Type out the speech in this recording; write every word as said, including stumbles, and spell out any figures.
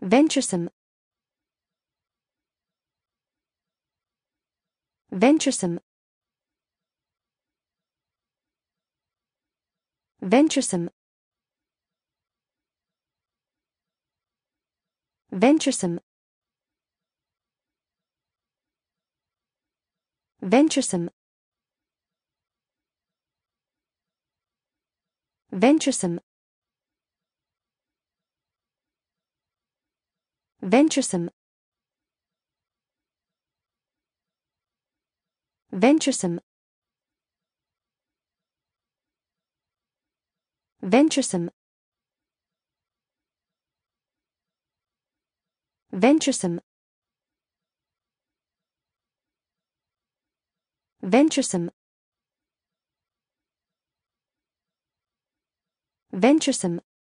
Venturesome. Venturesome. Venturesome. Venturesome. Venturesome. Venturesome. Venturesome. Venturesome. Venturesome. Venturesome. Venturesome. Venturesome.